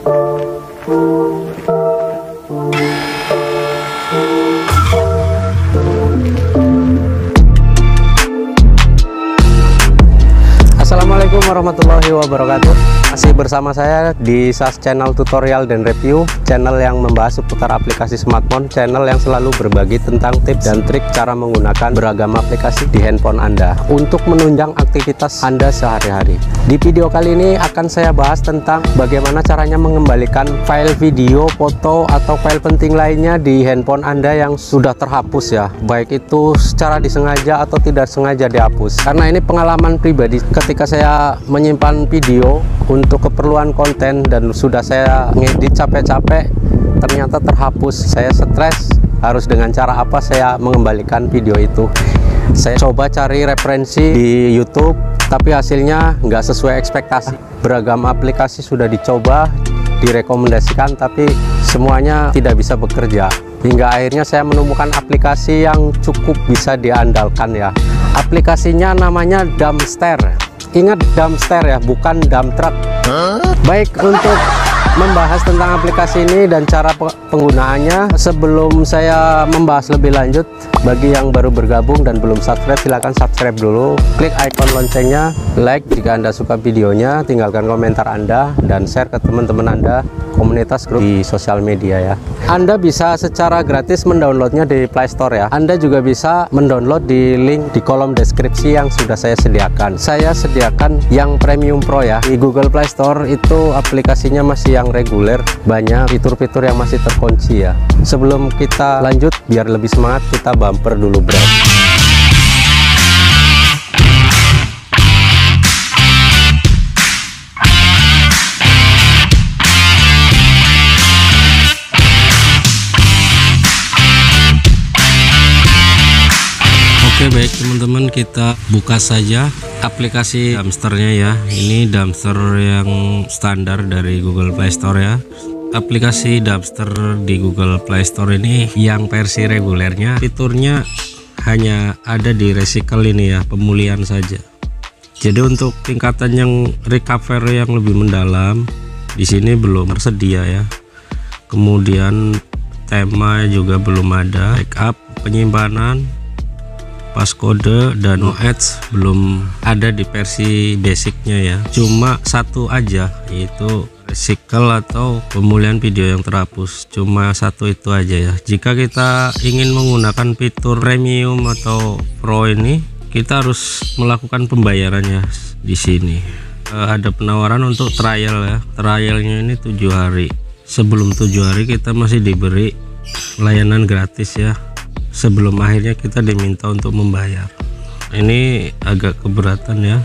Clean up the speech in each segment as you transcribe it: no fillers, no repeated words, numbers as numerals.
Assalamualaikum warahmatullahi wabarakatuh. Masih bersama saya di SAS Channel Tutorial dan Review, channel yang membahas seputar aplikasi smartphone, channel yang selalu berbagi tentang tips dan trik cara menggunakan beragam aplikasi di handphone Anda untuk menunjang aktivitas Anda sehari-hari. Di video kali ini akan saya bahas tentang bagaimana caranya mengembalikan file video, foto, atau file penting lainnya di handphone Anda yang sudah terhapus ya, baik itu secara disengaja atau tidak sengaja dihapus. Karena ini pengalaman pribadi, ketika saya menyimpan video untuk keperluan konten dan sudah saya ngedit capek-capek, ternyata terhapus. Saya stres, harus dengan cara apa saya mengembalikan video itu. Saya coba cari referensi di YouTube, tapi hasilnya nggak sesuai ekspektasi. Beragam aplikasi sudah dicoba, direkomendasikan, tapi semuanya tidak bisa bekerja. Hingga akhirnya saya menemukan aplikasi yang cukup bisa diandalkan ya. Aplikasinya namanya Dumpster. Ingat Dumpster ya, bukan dump truck. Baik, untuk membahas tentang aplikasi ini dan cara penggunaannya, sebelum saya membahas lebih lanjut, bagi yang baru bergabung dan belum subscribe, silahkan subscribe dulu, klik icon loncengnya, like jika Anda suka videonya, tinggalkan komentar Anda, dan share ke teman-teman Anda, komunitas grup di sosial media ya. Anda bisa secara gratis mendownloadnya di Play Store ya. Anda juga bisa mendownload di link di kolom deskripsi yang sudah saya sediakan. Saya sediakan yang Premium Pro ya. Di Google Play Store itu aplikasinya masih yang reguler, banyak fitur-fitur yang masih terkunci ya. Sebelum kita lanjut, biar lebih semangat, kita bumper dulu bro. Oke, baik teman-teman, kita buka saja aplikasi Dumpsternya ya. Ini Dumpster yang standar dari Google Play Store ya. Aplikasi Dumpster di Google Play Store ini yang versi regulernya, fiturnya hanya ada di recycle ini ya, pemulihan saja. Jadi untuk tingkatan yang recovery yang lebih mendalam di sini belum tersedia ya. Kemudian tema juga belum ada, backup, penyimpanan, passcode dan OS belum ada di versi basicnya ya. Cuma satu aja, yaitu recycle atau pemulihan video yang terhapus. Cuma satu itu aja ya. Jika kita ingin menggunakan fitur premium atau pro ini, kita harus melakukan pembayarannya di sini. Ada penawaran untuk trial ya. Trialnya ini 7 hari. Sebelum 7 hari kita masih diberi layanan gratis ya. Sebelum akhirnya kita diminta untuk membayar. Ini agak keberatan ya.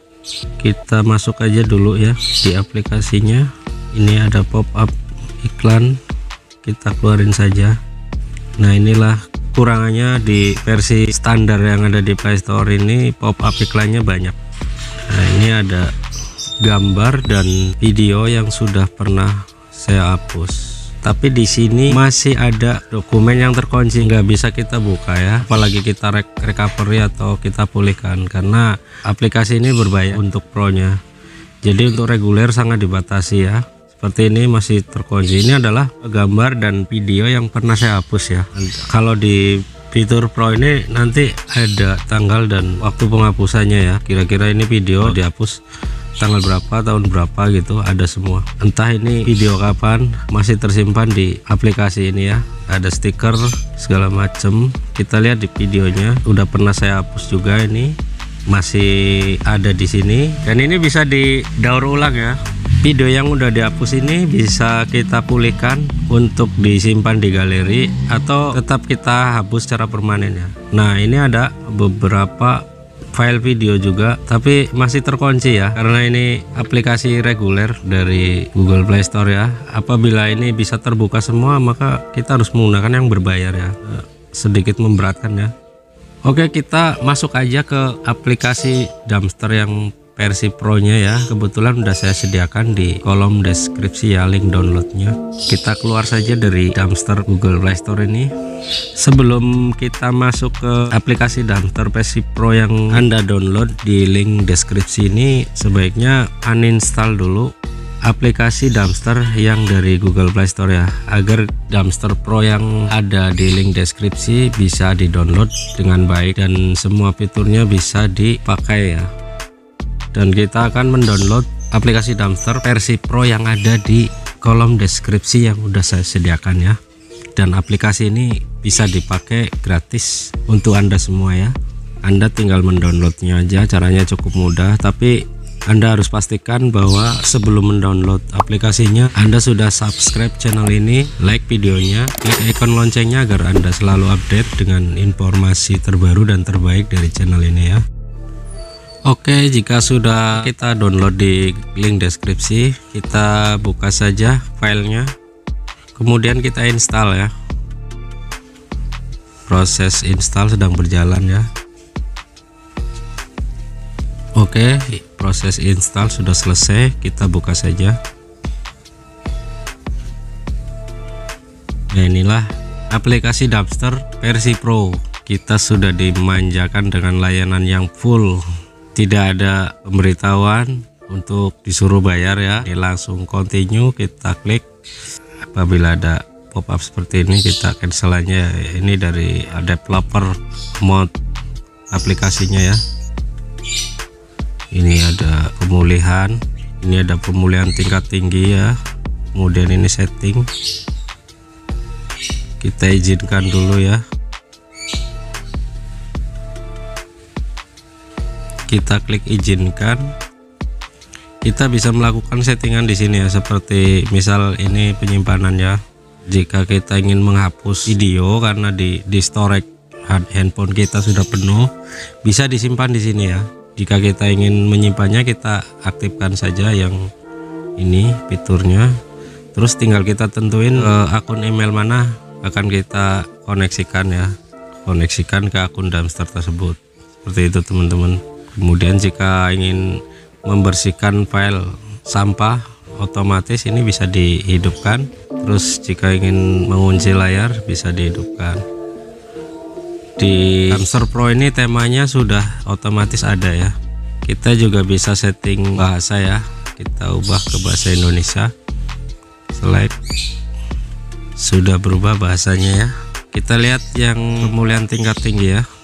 Kita masuk aja dulu ya di aplikasinya. Ini ada pop up iklan, kita keluarin saja. Nah, inilah kurangannya di versi standar yang ada di Play Store ini, pop up iklannya banyak. Nah, ini ada gambar dan video yang sudah pernah saya hapus. Tapi di sini masih ada dokumen yang terkunci, nggak bisa kita buka ya, apalagi kita recovery atau kita pulihkan, karena aplikasi ini berbayar untuk pro-nya. Jadi untuk reguler sangat dibatasi ya. Seperti ini masih terkunci. Ini adalah gambar dan video yang pernah saya hapus ya. Kalau di fitur pro ini nanti ada tanggal dan waktu penghapusannya ya. Kira-kira ini video dihapus tanggal berapa, tahun berapa gitu, ada semua. Entah ini video kapan, masih tersimpan di aplikasi ini ya. Ada stiker segala macem. Kita lihat di videonya, udah pernah saya hapus juga, ini masih ada di sini. Dan ini bisa didaur ulang ya. Video yang udah dihapus ini bisa kita pulihkan untuk disimpan di galeri atau tetap kita hapus secara permanen ya. Nah, ini ada beberapa file video juga, tapi masih terkunci ya, karena ini aplikasi reguler dari Google Play Store ya. Apabila ini bisa terbuka semua, maka kita harus menggunakan yang berbayar ya. Sedikit memberatkan ya. Oke, kita masuk aja ke aplikasi Dumpster yang versi pro-nya ya. Kebetulan udah saya sediakan di kolom deskripsi ya link downloadnya. Kita keluar saja dari Dumpster Google Play Store ini. Sebelum kita masuk ke aplikasi Dumpster versi pro yang Anda download di link deskripsi ini, sebaiknya uninstall dulu aplikasi Dumpster yang dari Google Play Store ya, agar Dumpster Pro yang ada di link deskripsi bisa di-download dengan baik dan semua fiturnya bisa dipakai ya. Dan kita akan mendownload aplikasi Dumpster versi Pro yang ada di kolom deskripsi yang udah saya sediakan ya. Dan aplikasi ini bisa dipakai gratis untuk Anda semua ya. Anda tinggal mendownloadnya aja, caranya cukup mudah, tapi Anda harus pastikan bahwa sebelum mendownload aplikasinya Anda sudah subscribe channel ini, like videonya, klik ikon loncengnya agar Anda selalu update dengan informasi terbaru dan terbaik dari channel ini ya. Oke, jika sudah kita download di link deskripsi, kita buka saja filenya, kemudian kita install ya. Proses install sedang berjalan ya. Oke, proses install sudah selesai, kita buka saja. Nah, inilah aplikasi Dumpster versi Pro. Kita sudah dimanjakan dengan layanan yang full, tidak ada pemberitahuan untuk disuruh bayar ya. Ini langsung continue, kita klik. Apabila ada pop-up seperti ini kita cancel aja. Ini dari developer mode aplikasinya ya. Ini ada pemulihan, ini ada pemulihan tingkat tinggi ya. Kemudian ini setting, kita izinkan dulu ya. Kita klik izinkan. Kita bisa melakukan settingan di sini ya, seperti misal ini penyimpanan ya. Jika kita ingin menghapus video karena di storage handphone kita sudah penuh, bisa disimpan di sini ya. Jika kita ingin menyimpannya, kita aktifkan saja yang ini fiturnya. Terus tinggal kita tentuin akun email mana akan kita koneksikan ya. Koneksikan ke akun Dumpster tersebut. Seperti itu teman-teman. Kemudian jika ingin membersihkan file sampah, otomatis ini bisa dihidupkan. Terus jika ingin mengunci layar bisa dihidupkan. Di Dumpster Pro ini temanya sudah otomatis ada ya. Kita juga bisa setting bahasa ya. Kita ubah ke bahasa Indonesia. Select. Sudah berubah bahasanya ya. Kita lihat yang pemulihan tingkat tinggi ya.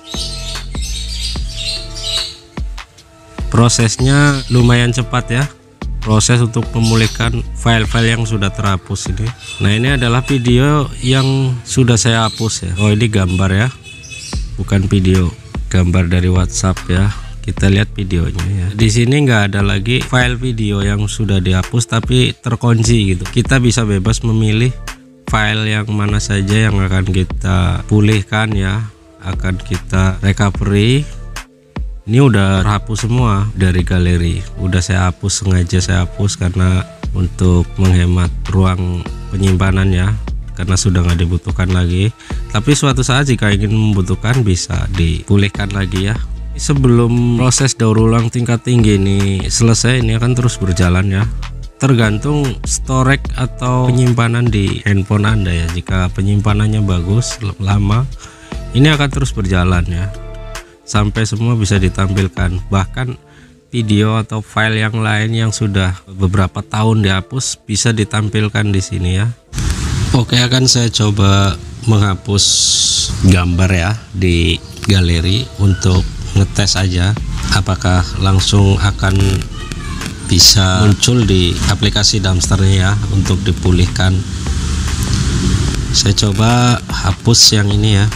Prosesnya lumayan cepat ya. Proses untuk memulihkan file-file yang sudah terhapus ini. Nah, ini adalah video yang sudah saya hapus ya. Oh, ini gambar ya, bukan video, gambar dari WhatsApp ya. Kita lihat videonya ya. Di sini nggak ada lagi file video yang sudah dihapus tapi terkunci gitu. Kita bisa bebas memilih file yang mana saja yang akan kita pulihkan ya, akan kita recovery. Ini udah terhapus semua dari galeri. Udah saya hapus, sengaja saya hapus karena untuk menghemat ruang penyimpanan ya, karena sudah nggak dibutuhkan lagi. Tapi suatu saat jika ingin membutuhkan bisa dipulihkan lagi ya. Sebelum proses daur ulang tingkat tinggi ini selesai, ini akan terus berjalan ya. Tergantung storage atau penyimpanan di handphone Anda ya. Jika penyimpanannya bagus, lama, ini akan terus berjalan ya, sampai semua bisa ditampilkan. Bahkan video atau file yang lain yang sudah beberapa tahun dihapus bisa ditampilkan di sini ya. Oke, akan saya coba menghapus gambar ya di galeri untuk ngetes aja apakah langsung akan bisa muncul di aplikasi Dumpster-nya ya untuk dipulihkan. Saya coba hapus yang ini ya,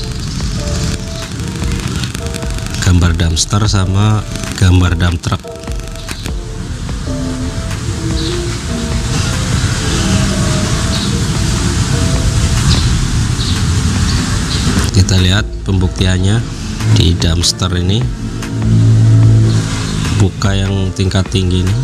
gambar dumpster sama gambar dump truck. Kita lihat pembuktiannya di Dumpster ini. Buka yang tingkat tinggi ini.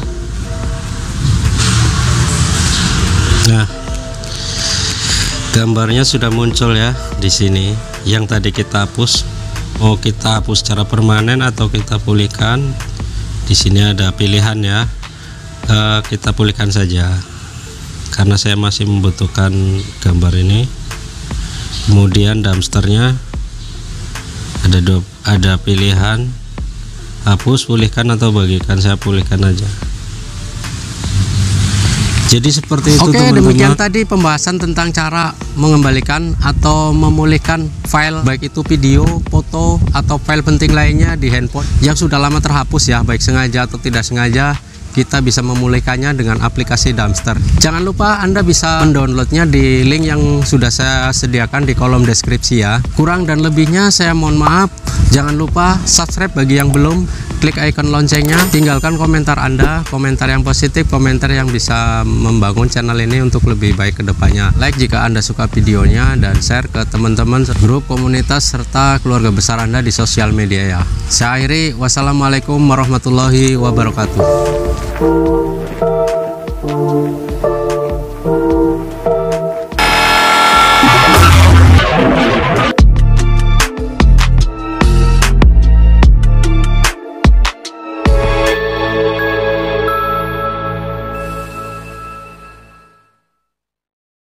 Nah, gambarnya sudah muncul ya di sini. Yang tadi kita hapus, mau kita hapus secara permanen atau kita pulihkan. Di sini ada pilihan ya. Kita pulihkan saja karena saya masih membutuhkan gambar ini. Kemudian Dumpsternya ada pilihan hapus, pulihkan atau bagikan. Saya pulihkan aja. Jadi seperti itu. Oke, teman-teman. demikian tadi pembahasan tentang cara mengembalikan atau memulihkan file, baik itu video, foto, atau file penting lainnya di handphone yang sudah lama terhapus ya, baik sengaja atau tidak sengaja. Kita bisa memulihkannya dengan aplikasi Dumpster. Jangan lupa Anda bisa mendownloadnya di link yang sudah saya sediakan di kolom deskripsi ya. Kurang dan lebihnya saya mohon maaf. Jangan lupa subscribe bagi yang belum, klik icon loncengnya, tinggalkan komentar Anda, komentar yang positif, komentar yang bisa membangun channel ini untuk lebih baik ke depannya. Like jika Anda suka videonya, dan share ke teman-teman, grup, komunitas, serta keluarga besar Anda di sosial media ya. Saya akhiri, wassalamualaikum warahmatullahi wabarakatuh.